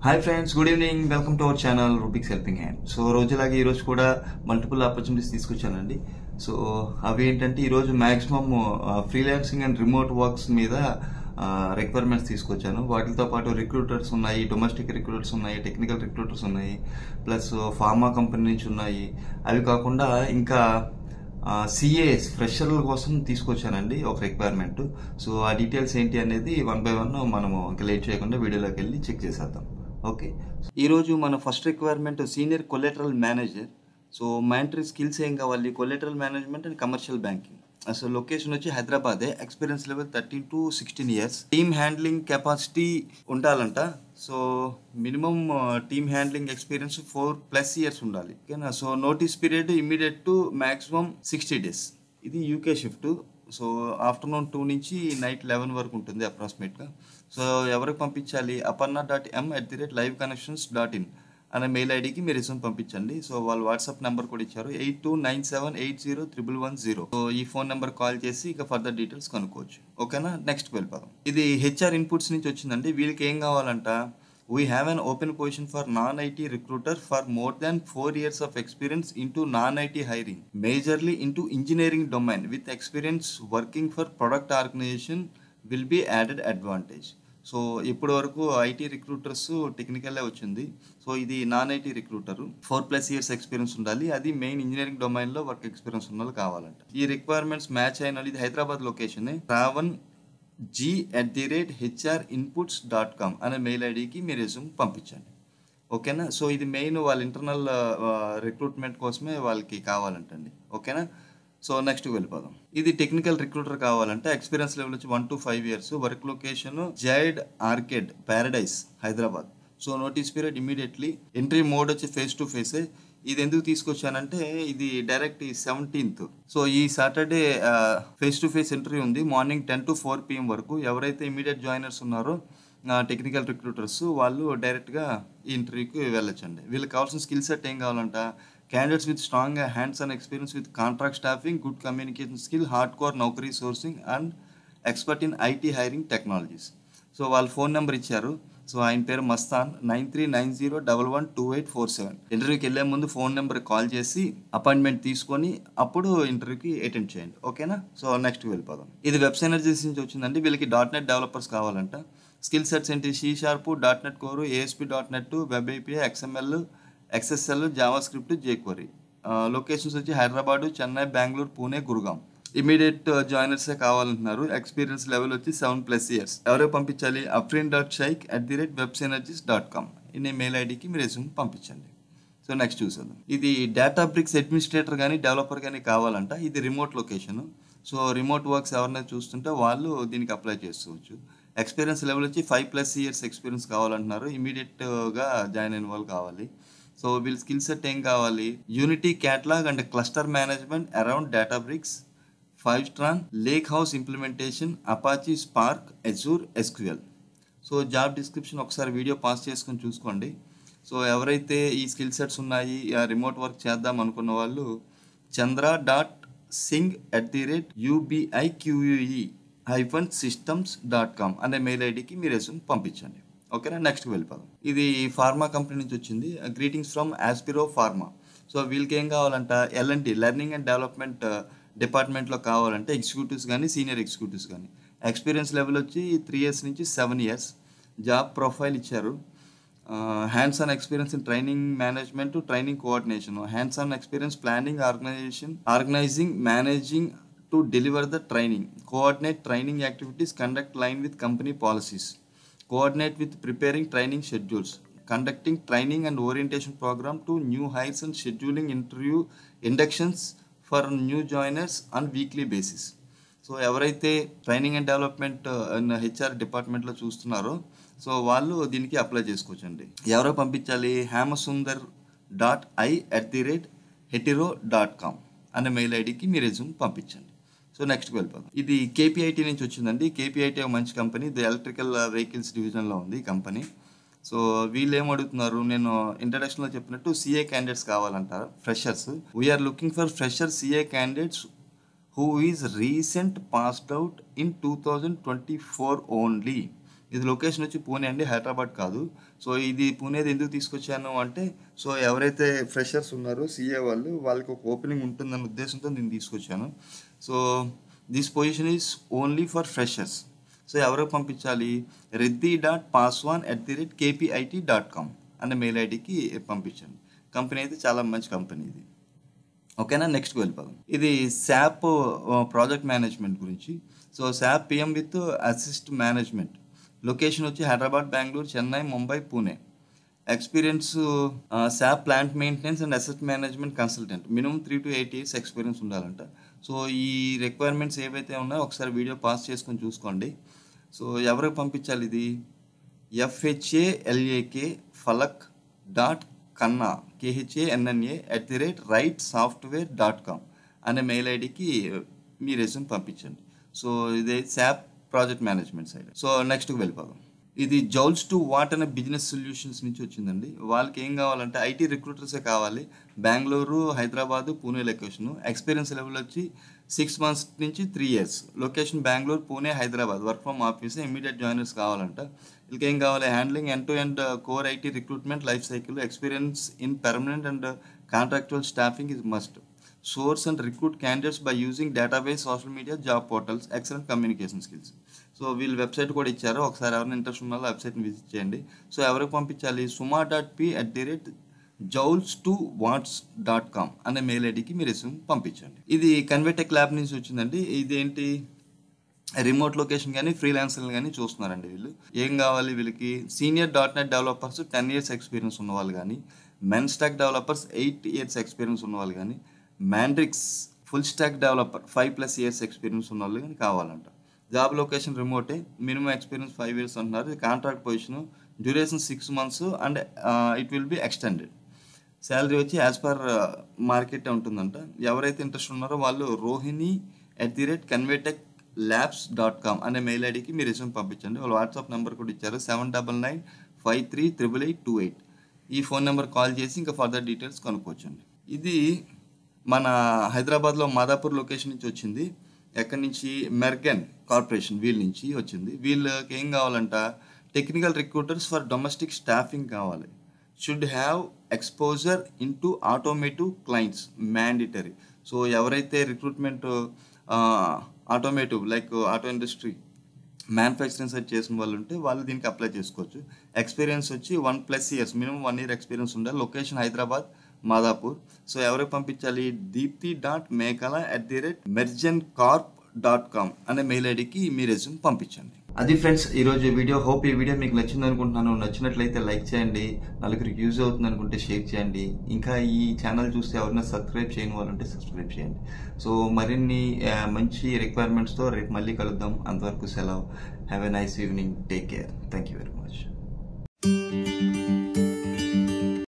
Hi friends, good evening. Welcome to our channel Rubik's helping hand. So రోజులాగే ఈరోజు కూడా multiple opportunities తీసుకొచ్చానండి. So అవి ఏంటంటే ఈరోజు maximum freelancing and remote works మీద రిక్వైర్మెంట్స్ తీసుకొచ్చాను. వాటితో పాటు రిక్రూటర్స్ ఉన్నాయి, డొమెస్టిక్ రిక్రూటర్స్ ఉన్నాయి, టెక్నికల్ రిక్రూటర్స్ ఉన్నాయి, ప్లస్ ఫార్మా కంపెనీ నుంచి ఉన్నాయి. అవి కాకుండా ఇంకా సిఏఎస్ ఫ్రెషర్ల కోసం తీసుకొచ్చానండి ఒక రిక్వైర్మెంట్. సో ఆ డీటెయిల్స్ ఏంటి అనేది వన్ బై వన్ మనము ఇంకా లేట్ చేయకుండా వీడియోలోకి వెళ్ళి చెక్ చేసేద్దాం. ఓకే, ఈరోజు మన first requirement senior collateral manager. So mandatory skills ఏం కావాలి? Collateral management and commercial banking. అసలు లొకేషన్ వచ్చి హైదరాబాదే. Experience level 13 to 16 years. Team handling capacity ఉండాలంట. So minimum team handling experience 4+ years ఉండాలి. ఓకేనా? So notice period immediate to maximum 60 days. ఇది UK shift. So afternoon 2 నుంచి నైట్ 11 వరకు ఉంటుంది అప్రాక్సిమేట్గా. సో ఎవరికి పంపించాలి? aparna.m@liveconnections.in అనే మెయిల్ ఐడికి మీరు రిజ్యూమ్ పంపించండి. సో వాళ్ళు వాట్సాప్ నెంబర్ కూడా ఇచ్చారు, 8297801110. సో ఈ ఫోన్ నెంబర్ కాల్ చేసి ఇక ఫర్దర్ డీటెయిల్స్ కనుక్కోవచ్చు. ఓకేనా? నెక్స్ట్కి వెళ్ళిపోదాం. ఇది హెచ్ఆర్ ఇన్పుట్స్ నుంచి వచ్చిందండి. వీళ్ళకి ఏం కావాలంట? We have an open position for non-IT recruiter for more than 4 years of experience into non-IT hiring, majorly into engineering domain with experience working for product organization will be added advantage. So ఇప్పటి వరకు IT recruiters టెక్నికల్లే వచ్చింది. So ఇది non IT recruiter, 4+ years experience ఉండాలి. అది main engineering డొమైన్లో work experience ఉన్న వాళ్ళు కావాలంట. ఈ రిక్వైర్మెంట్స్ మ్యాచ్ అయిన వాళ్ళు, ఇది హైదరాబాద్ లొకేషన్, ravang@hrinputs.com అనే మెయిల్ ఐడికి మీరు రెజ్యూమ్ పంపించండి. ఓకేనా? సో ఇది మెయిన్ వాళ్ళ ఇంటర్నల్ రిక్రూట్మెంట్ కోసమే వాళ్ళకి కావాలంటండి. ఓకేనా? సో నెక్స్ట్ వెళ్ళిపోదాం. ఇది టెక్నికల్ రిక్రూటర్ కావాలంటే ఎక్స్పీరియన్స్ లెవెల్ వచ్చి 1 to 5 years. Work location Zaid Arcade Paradise Hyderabad. So notice period immediately. Entry mode వచ్చి ఫేస్ టు ఫేసే. ఇది ఎందుకు తీసుకొచ్చానంటే ఇది డైరెక్ట్ 17th. సో ఈ Saturday face to face interview ఉంది, మార్నింగ్ 10 to 4 PM వరకు. ఎవరైతే ఇమీడియట్ జాయినర్స్ ఉన్నారో టెక్నికల్ రిక్రూటర్స్ వాళ్ళు డైరెక్ట్గా ఈ ఇంటర్వ్యూకి వెళ్ళొచ్చండి. వీళ్ళకి కావాల్సిన స్కిల్ సెట్ ఏం కావాలంట? Candidates with strong hands-on experience with contract staffing, good communication skill, hardcore Naukri sourcing and expert in IT hiring technologies. So వాళ్ళ ఫోన్ నెంబర్ ఇచ్చారు. సో ఆయన పేరు మస్తాన్, 9390112847. ఇంటర్వ్యూకి వెళ్ళే ముందు ఫోన్ నెంబర్ కాల్ చేసి అపాయింట్మెంట్ తీసుకొని అప్పుడు ఇంటర్వ్యూకి అటెండ్ చేయండి. ఓకేనా? సో నెక్స్ట్ వెళ్ళిపోదాం. ఇది వెబ్ ఎనర్జీస్ నుంచి వచ్చిందండి. వీళ్ళకి .NET డెవలపర్స్ కావాలంట. స్కిల్ సెట్స్ ఏంటి? C#, .NET Core, ASP.NET, web API, XML, XSL, JavaScript, jQuery. Locations వచ్చి హైదరాబాదు, చెన్నై, బెంగళూరు, పూణే, గురుగాం. ఇమీడియట్ జాయినర్సే కావాలంటున్నారు. ఎక్స్పీరియన్స్ లెవెల్ వచ్చి 7+ years. ఎవరో పంపించాలి? afrin.shaikh@websynergies.com ఇనే మెయిల్ ఐడికి మీరు రెజ్యూమ్ పంపించండి. సో నెక్స్ట్ చూసేద్దాం. ఇది డేటాబ్రిక్స్ అడ్మినిస్ట్రేటర్ కానీ డెవలపర్ కానీ కావాలంట. ఇది remote location. So remote works ఎవరైనా చూస్తుంటే వాళ్ళు దీనికి అప్లై చేసుకోవచ్చు. ఎక్స్పీరియన్స్ లెవెల్ వచ్చి 5+ years ఎక్స్పీరియన్స్ కావాలంటున్నారు. ఇమీడియట్గా జాయిన్ అయిన వాళ్ళు కావాలి. సో వీళ్ళ స్కిల్ సెట్ ఏం కావాలి? Unity catalog and cluster management around Databricks, Fivetran, lake house implementation, Apache, Spark, Azure, SQL. So job description ఒకసారి వీడియో పాస్ చేసుకొని చూసుకోండి. సో ఎవరైతే ఈ స్కిల్ సెట్స్ ఉన్నాయి, రిమోట్ వర్క్ చేద్దాం అనుకున్న వాళ్ళు chandra.singh@ubiqe-systems.com అనే మెయిల్ ఐడికి మీ రెజ్యూమ్ పంపించండి. ఓకేనా? నెక్స్ట్ వెళ్ళిపోదాం. ఇది ఫార్మా కంపెనీ నుంచి వచ్చింది. Greetings from Aspiro pharma. So వీళ్ళకి ఏం కావాలంట? L&D లెర్నింగ్ అండ్ డెవలప్మెంట్ డిపార్ట్మెంట్లో కావాలంటే ఎగ్జిక్యూటివ్స్ కానీ సీనియర్ ఎగ్జిక్యూటివ్స్ కానీ. ఎక్స్పీరియన్స్ లెవెల్ వచ్చి 3 years నుంచి 7 years. జాబ్ ప్రొఫైల్ ఇచ్చారు. Hands on experience in training management, training coordination, hands on experience planning, organising, managing to deliver the training, coordinate training activities, conduct line with company policies, coordinate with preparing training schedules, conducting training and orientation program to new hires and scheduling interview inductions for new joiners on weekly basis. So ఎవరైతే training and development HR డిపార్ట్మెంట్లో చూస్తున్నారో so వాళ్ళు దీనికి apply చేసుకోవచ్చండి. ఎవరో పంపించాలి? hamasunder.i@hetero.com అనే mail ఐడికి మీ రెజ్యూమ్ పంపించండి. సో నెక్స్ట్కి వెళ్ళిపోదాం. ఇది KPIT నుంచి వచ్చిందండి. KPIT ఒక మంచి కంపెనీ, ఇది ఎలక్ట్రికల్ వెహికల్స్ డివిజన్లో ఉంది ఈ కంపెనీ. సో వీళ్ళు ఏం అడుగుతున్నారు? నేను ఇంట్రడక్షన్లో చెప్పినట్టు CA క్యాండిడేట్స్ కావాలంటారు, freshers. We're looking for fresher CA candidates who is recent passed out in 2024 only ఇది లొకేషన్ వచ్చి పూణే అండి, హైదరాబాద్ కాదు. సో ఇది పూణేది ఎందుకు తీసుకొచ్చాను అంటే, సో ఎవరైతే ఫ్రెషర్స్ ఉన్నారో సిఏ వాళ్ళకి ఒక ఓపెనింగ్ ఉంటుందన్న ఉద్దేశంతో నేను తీసుకొచ్చాను. So this position is only for freshers. So ఎవరికి పంపించాలి? riddhi.paswan@kpit.com అనే మెయిల్ ఐడికి పంపించండి. కంపెనీ అయితే చాలా మంచి కంపెనీ ఇది. ఓకేనా, నెక్స్ట్కి వెళ్ళిపోదాం. ఇది శాప్ ప్రాజెక్ట్ మేనేజ్మెంట్ గురించి. So SAP PM with assist management. Location వచ్చి Hyderabad, Bengaluru, Chennai, Mumbai, Pune. Experience SAP plant maintenance and asset management consultant. Minimum 3 to 8 years experience ఉండాలంట. సో ఈ రిక్వైర్మెంట్స్ ఏవైతే ఉన్నాయో ఒకసారి వీడియో పాస్ చేసుకొని చూసుకోండి. సో ఎవరికి పంపించాలి? ఇది FHALAK falak.kanna KHANNA@rightsoftware.com అనే మెయిల్ ఐడికి మీ రెజ్యూమ్ పంపించండి. సో ఇదే SAP project management side. So నెక్స్ట్కి వెళ్ళిపోదాం. ఇది జౌల్స్ టు వాట్ అనే బిజినెస్ సొల్యూషన్స్ నుంచి వచ్చిందండి. వాళ్ళకి ఏం కావాలంటే ఐటీ రిక్రూటర్సే కావాలి. Bengaluru, Hyderabad, Pune location. Experience level వచ్చి 6 months నుంచి 3 years. Location Bengaluru, Pune, Hyderabad. Work from office. Immediate joiners కావాలంట. వీళ్ళకి ఏం కావాలి? Handling end to end core IT recruitment life cycle. Experience in permanent and contractual staffing is must. Source and recruit candidates by using database, social media, job portals, excellent communication skills. సో వీళ్ళు website కూడా ఇచ్చారు. ఒకసారి ఎవరైనా interest ఉన్నారో వెబ్సైట్ని visit చేయండి. So ఎవరికి పంపించాలి? suma.p@jowls2wats.com అనే మెయిల్ ఐడికి మీరు రెస్యూమ్ పంపించండి. ఇది కన్వర్టెక్ ల్యాబ్ నుంచి వచ్చిందండి. ఇదేంటి? రిమోట్ లొకేషన్ కానీ ఫ్రీలాన్సర్లు కానీ చూస్తున్నారండి. వీళ్ళు ఏం కావాలి? వీళ్ళకి senior .NET developers 10 years experience ఉన్నవాళ్ళు కానీ, MEAN stack developers 8 years experience ఉన్నవాళ్ళు కానీ, మ్యాండ్రిక్స్ full stack developer 5+ years experience ఉన్న వాళ్ళు కానీ కావాలంట. జాబ్ లొకేషన్ రిమోటే. మినిమం ఎక్స్పీరియన్స్ 5 years అంటున్నారు. ఇది contract position. Duration 6 months and it will be extended. Salary వచ్చి యాజ్ పర్ మార్కెట్ ఉంటుందంట. ఎవరైతే ఇంట్రెస్ట్ ఉన్నారో వాళ్ళు rohini@convertechlabs.com అనే మెయిల్ ఐడికి మీరు రెజ్యూమ్ పంపించండి. వాళ్ళు వాట్సాప్ నెంబర్ కూడా ఇచ్చారు, 7995353828. ఈ ఫోన్ నెంబర్ కాల్ చేసి ఇంకా ఫర్దర్ డీటెయిల్స్ కనుక్కోవచ్చండి. ఇది మన హైదరాబాద్లో మాదాపూర్ లొకేషన్ నుంచి వచ్చింది. ఎక్కడి నుంచి? మెర్గన్ కార్పొరేషన్ వీళ్ళ నుంచి వచ్చింది. వీళ్ళకి ఏం కావాలంట? Technical recruiters for domestic staffing కావాలి. Should have exposure in to automotive clients mandatory. So ఎవరైతే recruitment automotive like auto industry, manufacturing side చేసిన వాళ్ళు ఉంటే వాళ్ళు దీనికి అప్లై చేసుకోవచ్చు. ఎక్స్పీరియన్స్ వచ్చి 1+ years, మినిమం 1 year ఎక్స్పీరియన్స్ ఉండాలి. లొకేషన్ హైదరాబాద్, మాదాపూర్. సో ఎవరికి పంపించాలి? deepti.mekala@mergencorp.com అనే మెయిల్ ఐడికి మీ రెజ్యూమ్ పంపించండి. అది ఫ్రెండ్స్ ఈరోజు వీడియో. హోప్ ఈ వీడియో మీకు నచ్చింది అనుకుంటున్నాను. నచ్చినట్లయితే లైక్ చేయండి. నలుగురికి యూజ్ అవుతుంది అనుకుంటే షేర్ చేయండి. ఇంకా ఈ ఛానల్ చూస్తే ఎవరైనా సబ్స్క్రైబ్ చేయని వాళ్ళు ఉంటే సబ్స్క్రైబ్ చేయండి. సో మరిన్ని మంచి రిక్వైర్మెంట్స్తో రేపు మళ్ళీ కలుద్దాం. అంతవరకు సెలవు. Have a nice evening. Take care. Thank you very much.